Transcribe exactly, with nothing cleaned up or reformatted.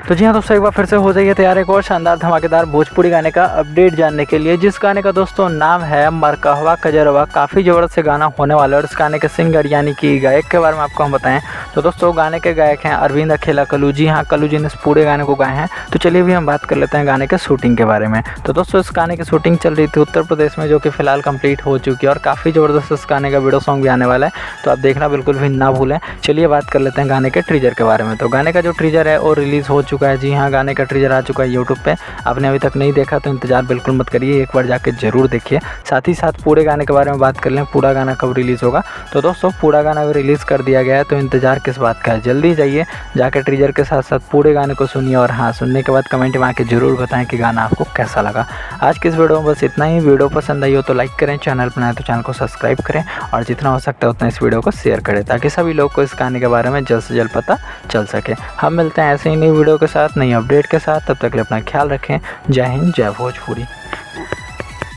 तो जी हाँ दोस्तों, एक बार फिर से हो जाइए तैयार एक और शानदार धमाकेदार भोजपुरी गाने का अपडेट जानने के लिए, जिस गाने का दोस्तों नाम है मरकहवा कजरवा। काफ़ी ज़बरदस्त से गाना होने वाला है और इस गाने के सिंगर यानी कि गायक के बारे में आपको हम बताएं तो दोस्तों गाने के गायक हैं अरविंद अकेला कल्लू। जी हाँ, कल्लू जी ने इस पूरे गाने को गाए हैं। तो चलिए भी हम बात कर लेते हैं गाने के शूटिंग के बारे में। तो दोस्तों इस गाने की शूटिंग चल रही थी उत्तर प्रदेश में, जो कि फिलहाल कंप्लीट हो चुकी है और काफ़ी ज़बरदस्त इस गाने का वीडियो सॉन्ग भी आने वाला है, तो आप देखना बिल्कुल भी ना भूलें। चलिए बात कर लेते हैं गाने के ट्रीजर के बारे में। तो गाने का जो ट्रीजर है वो रिलीज़ हो चुका है। जी हाँ, गाने का ट्रीजर आ चुका है यूट्यूब पे। आपने अभी तक नहीं देखा तो इंतजार बिल्कुल मत करिए, एक बार जाके ज़रूर देखिए। साथ ही साथ पूरे गाने के बारे में बात कर लें, पूरा गाना कब रिलीज़ होगा। तो दोस्तों पूरा गाना अगर रिलीज़ कर दिया गया है तो इंतजार किस बात का है, जल्दी जाइए जाके ट्रीजर के साथ साथ पूरे गाने को सुनिए और हाँ, सुनने के बाद कमेंट में आके ज़रूर बताएं कि गाना आपको कैसा लगा। आज की इस वीडियो में बस इतना ही। वीडियो पसंद आई हो तो लाइक करें, चैनल पर नए तो चैनल को सब्सक्राइब करें और जितना हो सकता है उतना इस वीडियो को शेयर करें, ताकि सभी लोग को इस गाने के बारे में जल्द से जल्द पता चल सके। हम मिलते हैं ऐसे ही नई वीडियो के साथ, नई अपडेट के साथ। तब तक के लिए अपना ख्याल रखें। जय हिंद, जय भोजपुरी।